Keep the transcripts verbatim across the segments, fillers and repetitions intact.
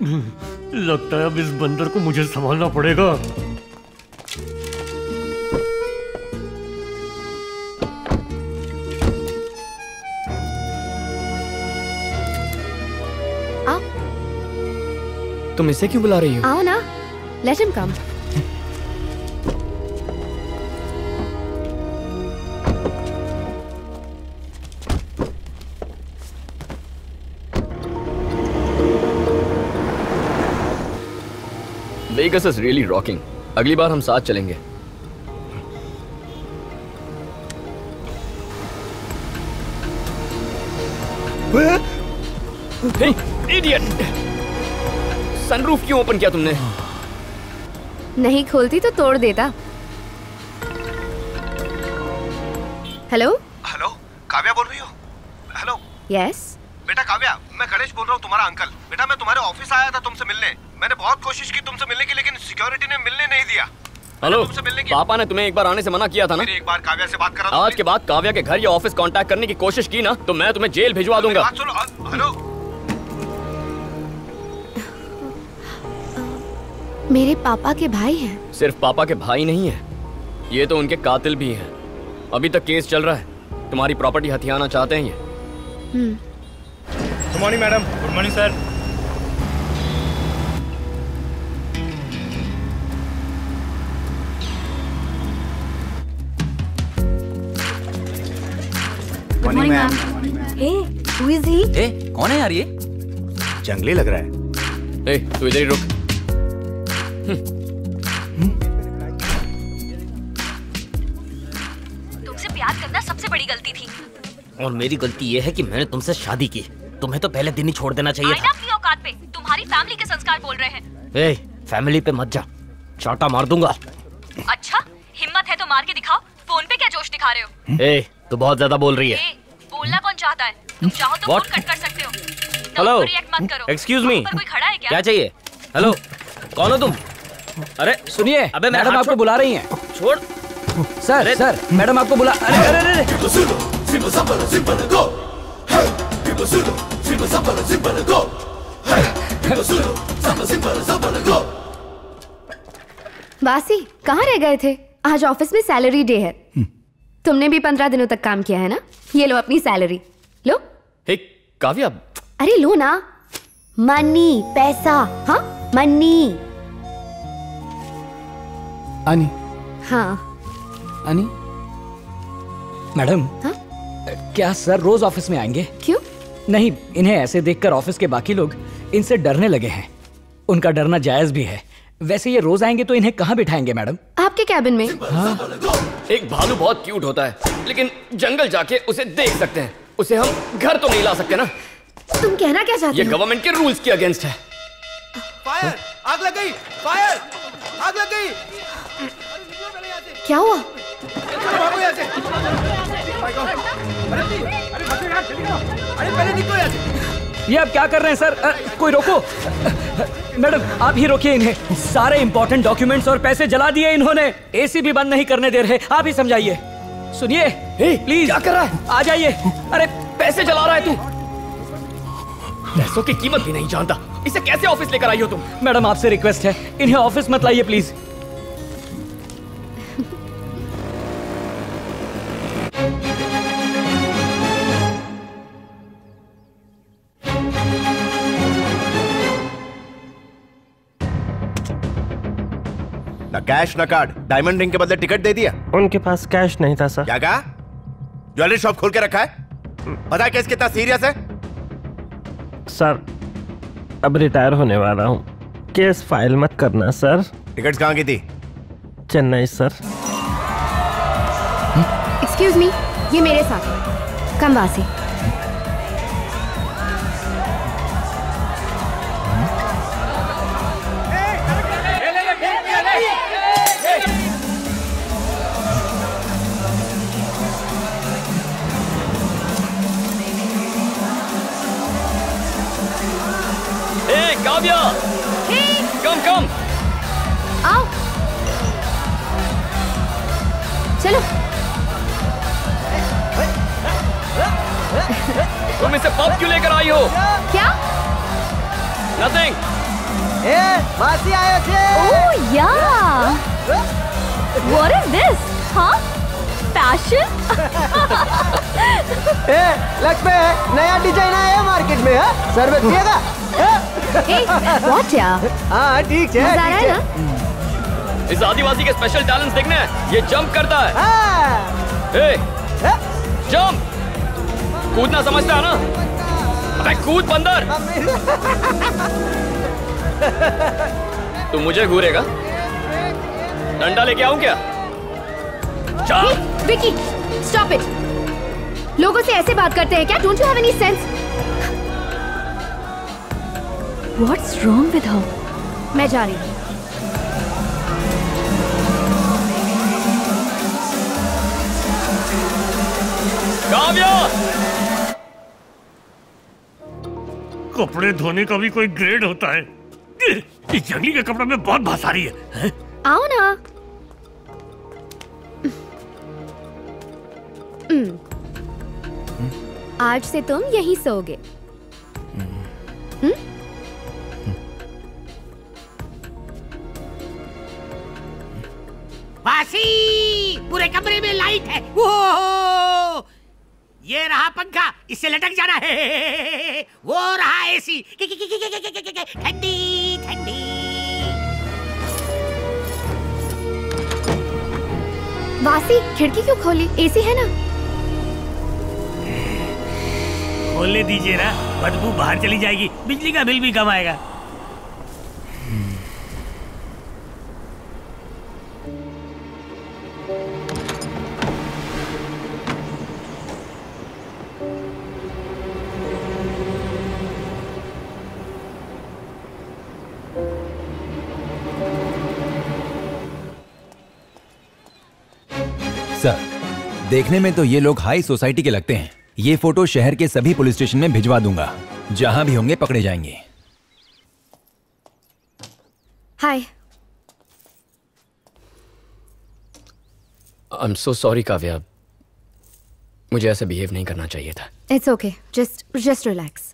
लगता है अब इस बंदर को मुझे संभालना पड़ेगा। आओ। तुम इसे क्यों बुला रही हो? आओ ना, let him come. Vegas is really rocking. अगली बार हम साथ चलेंगे। Hey, idiot! सनरूफ क्यों ओपन किया तुमने? नहीं खोलती तो तोड़ देता। हेलो? हेलो, काव्या बोल रही हो? हेलो? यस। बेटा काव्या, मैं गणेश बोल रहा हूँ, तुम्हारा अंकल। बेटा मैं तुम्हारे ऑफिस आया था तुमसे मिलने। मैंने बहुत कोशिश की तुमसे मिलने की, लेकिन सिक्योरिटी ने मिलने नहीं दिया। हेलो, पापा ने तुम्हें एक बार आने से मना किया था ना? मेरी एक बार काव्या से बात करा दो। आज के बाद काव्या के घर या ऑफिस कांटेक्ट करने की कोशिश की ना तो मैं तुम्हें जेल भिजवा दूंगा। बात सुनो। हेलो, मेरे पापा के भाई हैं। सिर्फ पापा के भाई नहीं है, ये तो उनके कातिल भी हैं। अभी तक केस चल रहा है, तुम्हारी प्रॉपर्टी हथियाना चाहते हैं ये। Hmm. Good morning madam. Good morning sir. Good morning ma'am. Hey, who is he? ए, कौन है यार ये? जंगली लग रहा है। ए, तू इधर ही रुक। तुमसे प्यार करना सबसे बड़ी गलती थी। और मेरी गलती ये है कि मैंने तुमसे शादी की। तुम्हें तो पहले दिन ही छोड़ देना चाहिए था। अपनी औकात पे तुम्हारी फैमिली के संस्कार बोल रहे हैं। ए, फैमिली पे मत जा, चाटा मार दूंगा। अच्छा, हिम्मत है तो मार के दिखाओ। फोन पे क्या जोश दिखा रहे हो? ए, तू बहुत ज्यादा बोल रही है। ए, बोलना कौन चाहता है? तुम चाहो तो फोन कट कर सकते हो। हेलो, रिएक्ट मत करो। एक्सक्यूज मी, कोई खड़ा है क्या? क्या चाहिए? हेलो, कौन हो तुम? अरे सुनिए, अबे मैडम आपको बुला रही हैं। छोड़। सर सर मैडम आपको बुला। अरे अरे अरे बासी, कहाँ रह गए थे? आज ऑफिस में सैलरी डे है। तुमने भी पंद्रह दिनों तक काम किया है ना? ये लो अपनी सैलरी। लो। हे काव्या। अरे लो ना, मनी, पैसा। हाँ, मनी। आनी। हाँ। आनी। मैडम। हाँ? क्या सर रोज ऑफिस में आएंगे? क्यों? नहीं, इन्हें ऐसे देखकर ऑफिस के बाकी लोग इनसे डरने लगे हैं। उनका डरना जायज भी है। वैसे ये रोज आएंगे तो इन्हें कहाँ बिठाएंगे मैडम? आपके कैबिन में। हाँ? एक भालू बहुत क्यूट होता है, लेकिन जंगल जाके उसे देख सकते हैं, उसे हम घर तो नहीं ला सकते ना। तुम कहना क्या चाहते हो? ये गवर्नमेंट के रूल्स के अगेंस्ट है। फायर! आग लग गई! फायर! आग लग गई! क्या हुआ? भागो यहाँ से! अरे पहले निकलो यहाँ से! ये आप क्या कर रहे हैं सर? आ, कोई रोको। मैडम आप ही रोकिए इन्हें। सारे इंपॉर्टेंट डॉक्यूमेंट्स और पैसे जला दिए इन्होंने। एसी भी बंद नहीं करने दे रहे। आप ही समझाइए। सुनिए प्लीज। क्या कर रहा है? आ जाइए। अरे पैसे जला रहा है तू। पैसों की कीमत भी नहीं जानता। इसे कैसे ऑफिस लेकर आई हो तुम? मैडम आपसे रिक्वेस्ट है, इन्हें ऑफिस मत लाइए प्लीज। ना कैश ना कार्ड। डायमंड रिंग के बदले टिकट दे दिया। उनके पास कैश नहीं था सर। क्या कहा? ज्वेलरी शॉप खोल के रखा है? पता है केस कितना सीरियस है? सर अब रिटायर होने वाला हूँ, केस फाइल मत करना सर। टिकट्स कहाँ की थी? चेन्नई सर। एक्सक्यूज मी, ये मेरे साथ। कम बासी। काव्या, कम कम आओ, चलो। तुम इसे पब क्यों लेकर आई हो? क्या? नथिंग। ए वासी आयो छे। Oh yeah what is this? हाँ फैशन। ए लक्ष्मी नया डिजाइन आया है मार्केट में। है सर्विस पिएगा? व्हाट यार? हाँ ठीक है। मजा आ रहा है ना? इस आदिवासी के स्पेशल टैलेंट्स देखने हैं। ये जंप करता है। हाँ। ए जंप कूदना समझता है ना? अबे कूद बंदर। तू मुझे घूरेगा? डंडा लेके आऊं क्या? Hey, Vicky, stop it! लोगों से ऐसे बात करते हैं क्या? Don't you have any sense? What's wrong with her? मैं जा रही हूँ। काव्या! कपड़े धोने का भी कोई ग्रेड होता है। इस जंगली के कपड़े में बहुत भास आ रही है, है? आओ ना। आज से तुम यहीं सोओगे। वासी पूरे कमरे में लाइट है। ओह ये रहा पंखा, इससे लटक जाना है। वो रहा एसी, ठंडी ठंडी। वासी खिड़की क्यों खोली? एसी है ना? खोलने दीजिए ना, बदबू बाहर चली जाएगी, बिजली का बिल भी कम आएगा। सर, देखने में तो ये लोग हाई सोसाइटी के लगते हैं। ये फोटो शहर के सभी पुलिस स्टेशन में भिजवा दूंगा। जहां भी होंगे पकड़े जाएंगे। Hi. I am so sorry Kavya, मुझे ऐसे बिहेव नहीं करना चाहिए था। It's okay, just just relax.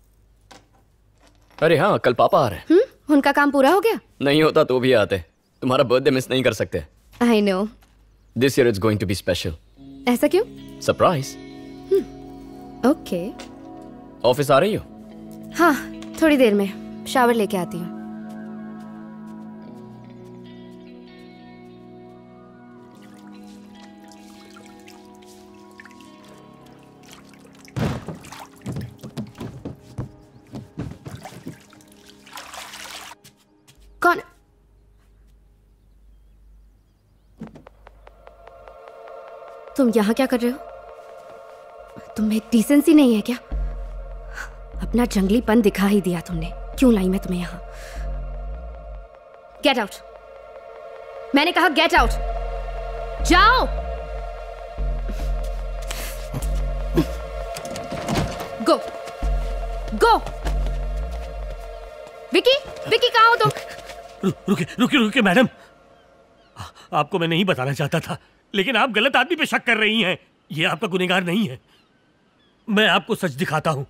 अरे हाँ, कल पापा आ रहे हैं। हम्म, उनका काम पूरा हो गया? नहीं होता तो भी आते। तुम्हारा बर्थडे मिस नहीं कर सकते। I know. This year it's going to be special. ऐसा क्यों? सरप्राइज। ओके। ऑफिस आ रही हो? हाँ, थोड़ी देर में शावर लेके आती हूँ। कौन? तुम यहाँ क्या कर रहे हो? तुम्हें डिसेंसी नहीं है क्या? अपना जंगलीपन दिखा ही दिया तुमने। क्यों लाई मैं तुम्हें यहाँ? Get out. मैंने कहा गेट आउट। जाओ। गो गो। विकी, विकी कहाँ हो तुम? रु, रुके रुके रुके मैडम, आपको मैं नहीं बताना चाहता था, लेकिन आप गलत आदमी पे शक कर रही हैं। ये आपका गुनहगार नहीं है। मैं आपको सच दिखाता हूं।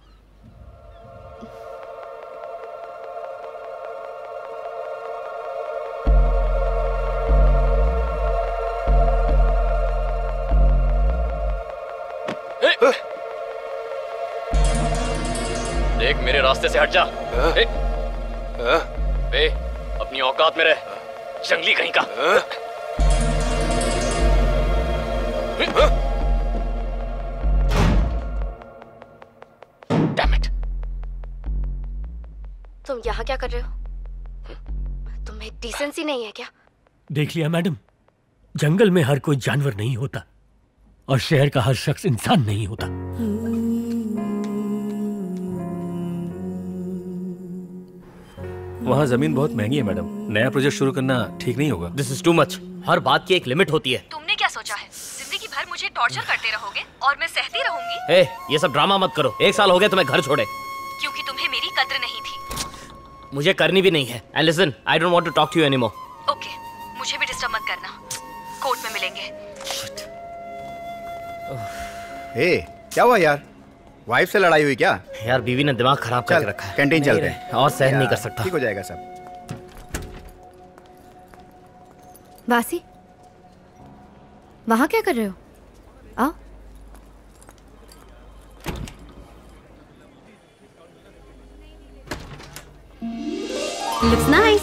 देख, मेरे रास्ते से हट जा। ए, बे, अपनी औकात में रह, जंगली कहीं का। Damn it. तुम यहाँ क्या कर रहे हो? तुम्हें डिसेंसी नहीं है क्या? देख लिया मैडम, जंगल में हर कोई जानवर नहीं होता और शहर का हर शख्स इंसान नहीं होता। वहाँ जमीन बहुत महंगी है मैडम, नया प्रोजेक्ट शुरू करना ठीक नहीं होगा। This is too much. हर बात की एक लिमिट होती है। तुमने क्या सोचा है? जिंदगी भर मुझे टॉर्चर करते रहोगे और मैं सहती रहूंगी? ए, ये सब ड्रामा मत करो। एक साल हो गया तुम्हें घर छोड़े। क्योंकि तुम्हें मेरी कद्र नहीं थी। मुझे करनी भी नहीं है। And listen, I don't want to talk to you anymore. Okay, मुझे भी डिस्टर्ब मत करना। कोर्ट में मिलेंगे। हे, क्या हुआ यार? वाइफ से लड़ाई हुई क्या? यार बीवी ने दिमाग खराब करके रखा है। कैंटीन चलते हैं। और सहन नहीं कर सकता। ठीक हो जाएगा सब। वासी, वहां क्या कर रहे हो? आओ। Looks nice.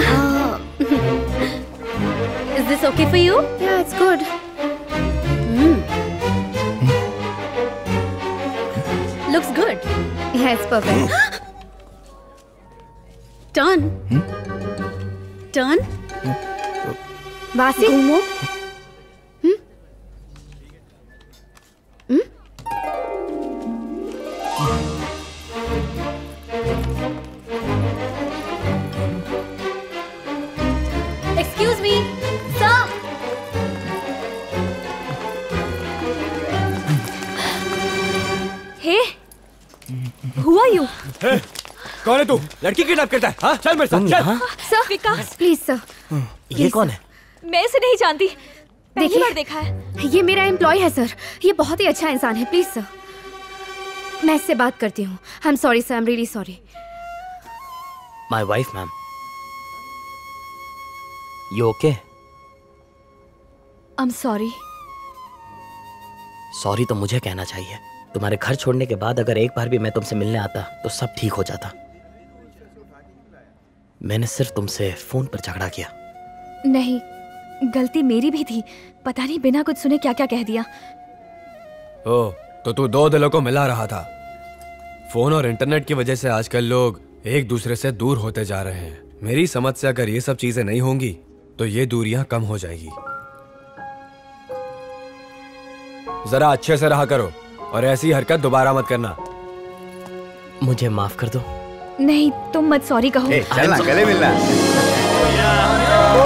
Is this okay for you? Yeah, it's good. Mm. Looks good. Yeah, it's perfect. Turn. Turn. वासी, घूमो. हम्म? हम्म? Excuse me, sir. Hey, who are you? Hey, कौन है तू? लड़की किडनैप करता है? हाँ, चल मेरे साथ, चल। Sir, Vikas, please sir. ये कौन है? मैं इसे नहीं जानती। पहली देखिए, बार देखा है। ये मेरा एम्प्लॉय है सर। ये बहुत ही अच्छा इंसान है। प्लीज सर, मैं इससे बात करती हूँ। I am sorry sir, I am really sorry. My wife ma'am, you okay? I am sorry. Sorry तो मुझे कहना चाहिए। तुम्हारे घर छोड़ने के बाद अगर एक बार भी मैं तुमसे मिलने आता तो सब ठीक हो जाता। मैंने सिर्फ तुमसे फोन पर झगड़ा किया। नहीं, गलती मेरी भी थी। पता नहीं बिना कुछ सुने क्या क्या कह दिया। ओ, तो तू दो दिलों को मिला रहा था। फोन और इंटरनेट की वजह से आजकल लोग एक दूसरे से दूर होते जा रहे हैं। मेरी समझ से अगर ये सब चीजें नहीं होंगी तो ये दूरियां कम हो जाएगी। जरा अच्छे से रहा करो और ऐसी हरकत दोबारा मत करना। मुझे माफ कर दो। नहीं, तुम मत सॉरी कहो। चलना, गले मिलना।